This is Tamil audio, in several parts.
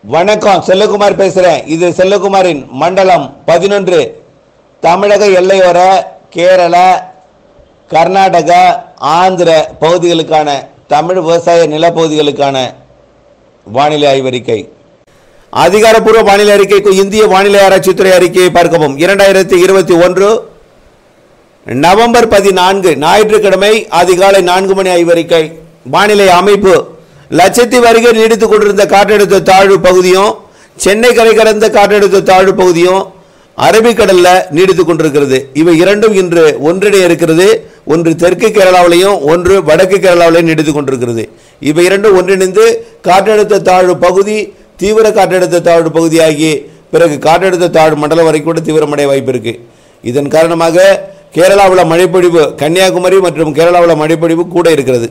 வணக்கம், செல்லகுமார் பேசுறேன். இது செல்லகுமாரின் மண்டலம் 11 தமிழக எல்லையோர கேரள, கர்நாடகா, ஆந்திர பகுதிகளுக்கான தமிழ் விவசாய நிலப்பகுதிகளுக்கான வானிலை ஆய்வறிக்கை. அதிகாரப்பூர்வ வானிலை அறிக்கைக்கு இந்திய வானிலை ஆராய்ச்சித்துறை அறிக்கையை பார்க்கவும். 2021 நவம்பர் 14 ஞாயிற்றுக்கிழமை அதிகாலை 4 மணி ஆய்வறிக்கை. வானிலை அமைப்பு: லட்சத்தீவு அருகே நீடித்துக் கொண்டிருந்த காற்றழுத்த தாழ்வு பகுதியும் சென்னை கரை கடந்த காற்றழுத்த தாழ்வு பகுதியும் அரபிக்கடல்ல நீடித்துக் கொண்டிருக்கிறது. இவை இரண்டும் இன்று ஒன்றிணைய இருக்கிறது. ஒன்று தெற்கு கேரளாவிலையும் ஒன்று வடக்கு கேரளாவிலையும் நீடித்துக் கொண்டிருக்கிறது. இவை இரண்டும் ஒன்றிணைந்து காற்றழுத்த தாழ்வு பகுதி, தீவிர காற்றழுத்த தாழ்வு பகுதியாகி பிறகு காற்றழுத்த தாழ்வு மண்டலம் வரை கூட தீவிரமடைய வாய்ப்பு இருக்கு. இதன் காரணமாக கேரளாவில் மழைப்பொழிவு, கன்னியாகுமரி மற்றும் கேரளாவில் மழைப்பொழிவு கூட இருக்கிறது.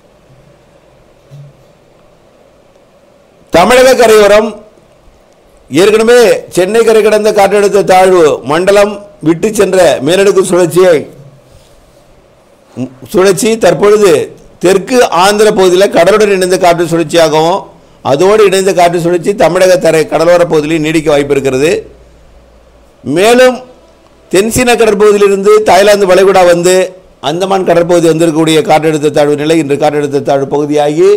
தமிழக கரையோரம் ஏற்கனவே சென்னை கரை கடந்த காற்றழுத்த தாழ்வு மண்டலம் விட்டு சென்ற மேலடுக்கு சுழற்சி தற்பொழுது தெற்கு ஆந்திர பகுதியில் கடலுடன் இணைந்த காற்று சுழற்சியாகவும் அதோடு இணைந்த காற்று சுழற்சி தமிழக கடலோர பகுதியில் நீடிக்க வாய்ப்பு இருக்கிறது. மேலும் தென்சீன கடற்பகுதியிலிருந்து தாய்லாந்து வளைகுடா வந்து அந்தமான் கடற்பகுதி வந்திருக்கக்கூடிய காற்றழுத்த தாழ்வு நிலை இன்று காற்றழுத்த தாழ்வு பகுதியாகி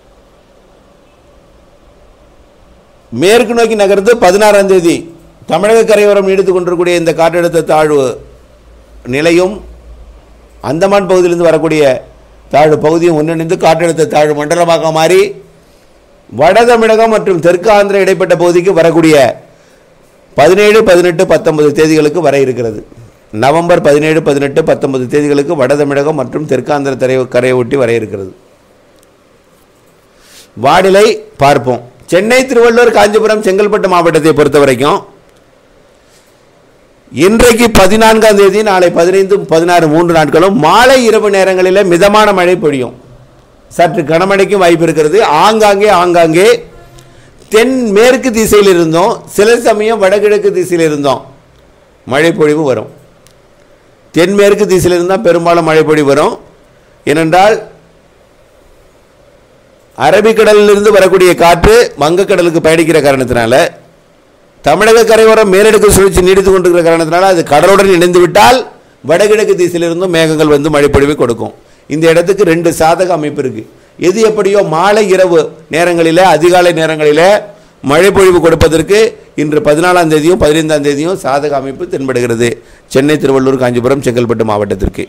மேற்கு நோக்கி நகர்ந்து 16ஆம் தேதி தமிழக கரையோரம் நீடித்துக் கொண்டிருக்கக்கூடிய இந்த காற்றழுத்த தாழ்வு நிலையும் அந்தமான் பகுதியிலிருந்து வரக்கூடிய தாழ்வு பகுதியும் ஒன்றிணைந்து காற்றழுத்த தாழ்வு மண்டலமாக மாறி வட தமிழகம் மற்றும் தெற்கு ஆந்திர இடைப்பட்ட பகுதிக்கு வரக்கூடிய 17, 18, 19 தேதிகளுக்கு வர இருக்கிறது. நவம்பர் 17, 18, 19 தேதிகளுக்கு வட தமிழகம் மற்றும் தெற்காந்திர கரையை ஒட்டி வர இருக்கிறது. வானிலை பார்ப்போம். சென்னை, திருவள்ளூர், காஞ்சிபுரம், செங்கல்பட்டு மாவட்டத்தை பொறுத்த வரைக்கும் இன்றைக்கு 14ஆம் தேதி, நாளை 15, 16 3 நாட்களும் மாலை இரவு நேரங்களில் மிதமான மழை பொழியும். சற்று கனமழைக்கும் வாய்ப்பு இருக்கிறது. ஆங்காங்கே தென்மேற்கு திசையில் இருந்தோம், சில சமயம் வடகிழக்கு திசையில் இருந்தோம் மழை பொழிவு வரும். தென்மேற்கு திசையில் இருந்தால் பெரும்பாலும் மழை பொழிவு வரும். ஏனென்றால் அரபிக்கடலிலிருந்து வரக்கூடிய காற்று வங்கக்கடலுக்கு பயணிக்கிற காரணத்தினால, தமிழக கரையோரம் மேலடுக்கு சுழற்சி நீடித்துக் கொண்டிருக்கிற காரணத்தினால அது கடலுடன் இணைந்து விட்டால் வடகிழக்கு திசையிலிருந்தும் மேகங்கள் வந்து மழைப்பொழிவை கொடுக்கும். இந்த இடத்துக்கு 2 சாதக அமைப்பு இருக்கு. எது எப்படியோ மாலை இரவு நேரங்களில், அதிகாலை நேரங்களில் மழைப்பொழிவு கொடுப்பதற்கு இன்று 14ஆம் தேதியும் 15ஆம் தேதியும் சாதக அமைப்பு தென்படுகிறது சென்னை, திருவள்ளூர், காஞ்சிபுரம், செங்கல்பட்டு மாவட்டத்திற்கு.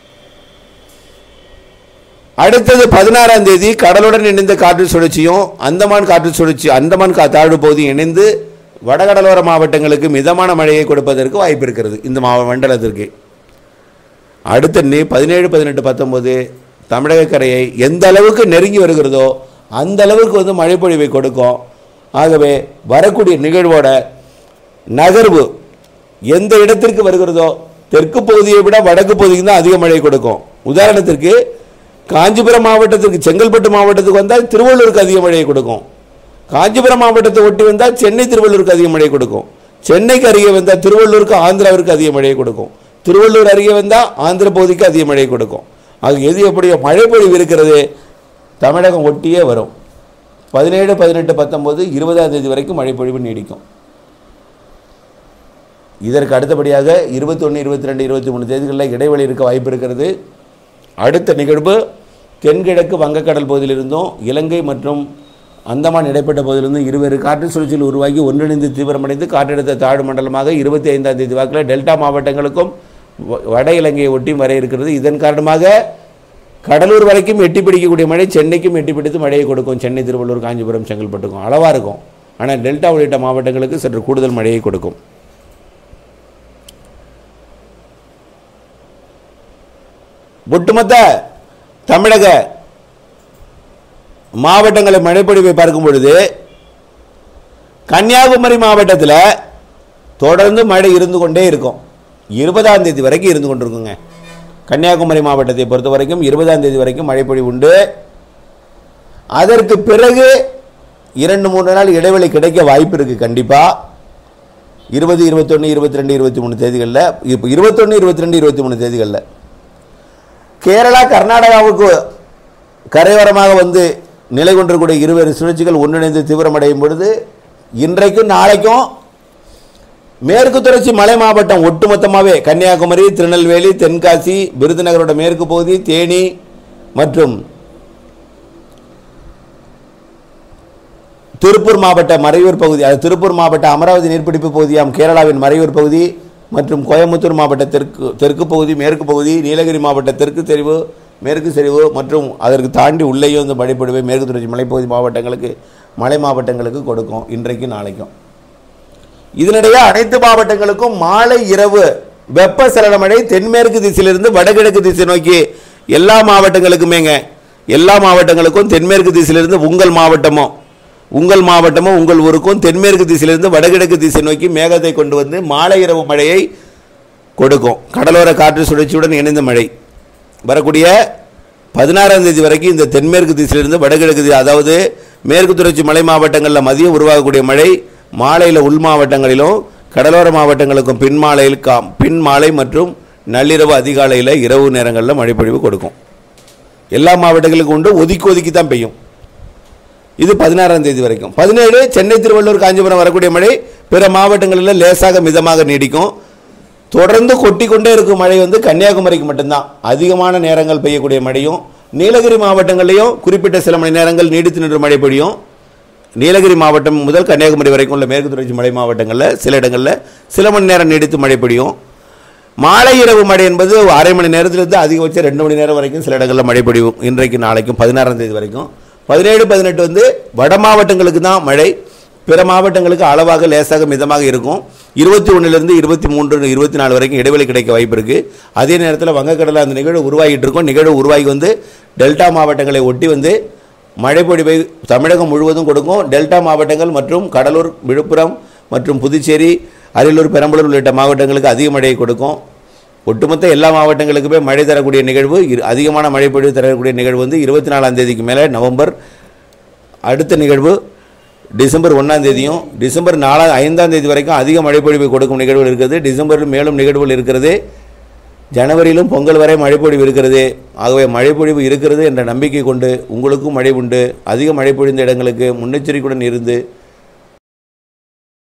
அடுத்தது 16ஆம் தேதி கடலுடன் இணைந்த காற்று சுழற்சியும் அந்தமான் காற்று சுழற்சி, அந்தமான் தாழ்வு பகுதியும் இணைந்து வடகடலோர மாவட்டங்களுக்கு மிதமான மழையை கொடுப்பதற்கு வாய்ப்பு இருக்கிறது இந்த மண்டலத்திற்கு. அடுத்த 17, 18, 19 தமிழக கரையை எந்த அளவுக்கு நெருங்கி வருகிறதோ அந்த அளவுக்கு வந்து மழைப்பொழிவை கொடுக்கும். ஆகவே வரக்கூடிய நிகழ்வோட நகர்வு எந்த இடத்திற்கு வருகிறதோ தெற்கு பகுதியை விட வடக்கு பகுதிக்கு தான் அதிக மழை கொடுக்கும். உதாரணத்திற்கு காஞ்சிபுரம் மாவட்டத்திற்கு, செங்கல்பட்டு மாவட்டத்துக்கு வந்தால் திருவள்ளூருக்கு அதிக மழையை கொடுக்கும். காஞ்சிபுரம் மாவட்டத்தை ஒட்டி வந்தால் சென்னை, திருவள்ளூருக்கு அதிக மழை கொடுக்கும். சென்னைக்கு அருகே வந்தால் திருவள்ளூருக்கு, ஆந்திராவிற்கு அதிக மழையை கொடுக்கும். திருவள்ளூர் அருகே வந்தால் ஆந்திர பகுதிக்கு அதிக மழை கொடுக்கும். அது எது எப்படியோ மழைப்பொழிவு இருக்கிறது தமிழகம் ஒட்டியே வரும். 17, 18, 19, 20ஆம் தேதி வரைக்கும் மழைப்பொழிவு நீடிக்கும். இதற்கு அடுத்தபடியாக 21, 22, 23 தேதிகளில் இடைவெளி இருக்க வாய்ப்பு இருக்கிறது. அடுத்த நிகழ்வு தென்கிழக்கு வங்கக்கடல் பகுதியிலிருந்தும் இலங்கை மற்றும் அந்தமான் இடைப்பட்ட பகுதியிலிருந்தும் இருவேறு காற்று சுழற்சியில் உருவாகி ஒன்றிணைந்து தீவிரமடைந்து காற்றழுத்த தாழ்வு மண்டலமாக 25ஆம் தேதி வாக்கில் டெல்டா மாவட்டங்களுக்கும் வட இலங்கையை ஒட்டியும் வர இருக்கிறது. இதன் காரணமாக கடலூர் வரைக்கும் எட்டி பிடிக்கக்கூடிய மழை சென்னைக்கும் எட்டி பிடித்து மழையை கொடுக்கும். சென்னை, திருவள்ளூர், காஞ்சிபுரம், செங்கல்பட்டுக்கும் அளவாக இருக்கும். ஆனால் டெல்டா உள்ளிட்ட மாவட்டங்களுக்கு சற்று கூடுதல் மழையை கொடுக்கும். ஒட்டுமொத்த தமிழக மாவட்டங்களை மழைப்பொழிவை பார்க்கும் பொழுது கன்னியாகுமரி மாவட்டத்தில் தொடர்ந்து மழை இருந்து கொண்டே இருக்கும். 20ஆம் தேதி வரைக்கும் இருந்து கொண்டிருக்குங்க. கன்னியாகுமரி மாவட்டத்தை பொறுத்த வரைக்கும் 20ஆம் தேதி வரைக்கும் மழைப்பொழிவு உண்டு. அதற்கு பிறகு 2-3 நாள் இடைவெளி கிடைக்க வாய்ப்பு இருக்குது. கண்டிப்பாக 20, 21, 22, 23 தேதிகளில், இப்போ 21, 22, 23 தேதிகளில் கேரளா, கர்நாடகாவுக்கு கரையோரமாக வந்து நிலை கொண்டிருக்கூடிய இருவேறு சுழற்சிகள் ஒன்றிணைந்து தீவிரமடையும் பொழுது இன்றைக்கும் நாளைக்கும் மேற்கு தொடர்ச்சி மலை மாவட்டம் ஒட்டுமொத்தமாகவே கன்னியாகுமரி, திருநெல்வேலி, தென்காசி, விருதுநகரோட மேற்கு பகுதி, தேனி மற்றும் திருப்பூர் மாவட்ட மறையூர் பகுதி, அது திருப்பூர் மாவட்ட அமராவதி நீர்பிடிப்பு பகுதியாம் கேரளாவின் மறையூர் பகுதி மற்றும் கோயம்புத்தூர் மாவட்ட தெற்கு பகுதி, மேற்கு பகுதி, நீலகிரி மாவட்ட தெற்கு சரிவு, மேற்கு சரிவு மற்றும் அதற்கு தாண்டி உள்ளேயும் இந்த மழைப்பொழிவை மேற்கு தொடர்ச்சி மலைப்பகுதி மாவட்டங்களுக்கு மலை மாவட்டங்களுக்கு கொடுக்கும் இன்றைக்கும் நாளைக்கும். இதனிடையே அனைத்து மாவட்டங்களுக்கும் மாலை இரவு வெப்பசலன மழை தென்மேற்கு திசையிலிருந்து வடகிழக்கு திசை நோக்கி எல்லா மாவட்டங்களுக்குமேங்க, எல்லா மாவட்டங்களுக்கும் தென்மேற்கு திசையிலிருந்து உங்கள் மாவட்டமோ உங்கள் ஊருக்கும் தென்மேற்கு திசையிலிருந்து வடகிழக்கு திசை நோக்கி மேகத்தை கொண்டு வந்து மாலை இரவு மழையை கொடுக்கும். கடலோர காற்று சுழற்சியுடன் இணைந்த மழை வரக்கூடிய 16ஆம் தேதி வரைக்கும் இந்த தென்மேற்கு திசையிலிருந்து வடகிழக்கு திசை, அதாவது மேற்கு தொடர்ச்சி மலை மாவட்டங்களில் மதியம் உருவாகக்கூடிய மழை மாலையில் உள் மாவட்டங்களிலும் கடலோர மாவட்டங்களுக்கும் பின்மாலை மற்றும் நள்ளிரவு அதிகாலையில் இரவு நேரங்களில் மழைப்பொழிவு கொடுக்கும். எல்லா மாவட்டங்களுக்கும் உண்டு, ஒதுக்கி தான் பெய்யும். இது 16ஆம் தேதி வரைக்கும். 17 சென்னை, திருவள்ளூர், காஞ்சிபுரம் வரக்கூடிய மழை பிற மாவட்டங்களில் லேசாக மிதமாக நீடிக்கும். தொடர்ந்து கொட்டி கொண்டே இருக்கும் மழை வந்து கன்னியாகுமரிக்கு மட்டும்தான் அதிகமான நேரங்கள் பெய்யக்கூடிய மழையும், நீலகிரி மாவட்டங்களிலையும் குறிப்பிட்ட சில மணி நேரங்கள் நீடித்து நின்று மழை பெய்யும். நீலகிரி மாவட்டம் முதல் கன்னியாகுமரி வரைக்கும் உள்ள மேற்கு தொடர்ச்சி மலை மாவட்டங்களில் சில இடங்களில் சில மணி நேரம் நீடித்து மழை பெய்யும். மாலை இரவு மழை என்பது அரை மணி நேரத்திலிருந்து அதிகபட்சம் 2 மணி நேரம் வரைக்கும் சில இடங்களில் மழை பெய்யும். இன்றைக்கு நாளைக்கும் 16ஆம் தேதி வரைக்கும். 17, 18 வந்து வட மாவட்டங்களுக்கு தான் மழை, பிற மாவட்டங்களுக்கு அளவாக லேசாக மிதமாக இருக்கும். 21லிருந்து 23, 24 வரைக்கும் இடைவெளி கிடைக்க வாய்ப்பு இருக்குது. அதே நேரத்தில் வங்கக்கடலில் அந்த நிகழ்வு உருவாகிட்டு இருக்கும். நிகழ்வு உருவாகி வந்து டெல்டா மாவட்டங்களை ஒட்டி வந்து மழைப்பொழிவை தமிழகம் முழுவதும் கொடுக்கும். டெல்டா மாவட்டங்கள் மற்றும் கடலூர், விழுப்புரம் மற்றும் புதுச்சேரி, அரியலூர், பெரம்பலூர் உள்ளிட்ட மாவட்டங்களுக்கு அதிக மழையை கொடுக்கும். ஒட்டுமொத்த எல்லா மாவட்டங்களுக்குமே மழை தரக்கூடிய நிகழ்வு, அதிகமான மழைப்பொழிவு தரக்கூடிய நிகழ்வு வந்து 24ஆம் தேதிக்கு மேலே நவம்பர், அடுத்த நிகழ்வு டிசம்பர் 1ஆம் தேதியும், டிசம்பர் 5ஆம் தேதி வரைக்கும் அதிக மழைப்பொழிவை கொடுக்கும் நிகழ்வுகள் இருக்கிறது. டிசம்பரில் மேலும் நிகழ்வுகள் இருக்கிறது. ஜனவரியிலும் பொங்கல் வரை மழைப்பொழிவு இருக்கிறது. ஆகவே மழைப்பொழிவு இருக்கிறது என்ற நம்பிக்கை கொண்டு உங்களுக்கும் மழை உண்டு. அதிக மழை பொழிந்த இடங்களுக்கு முன்னெச்சரிக்கையுடன் இருந்து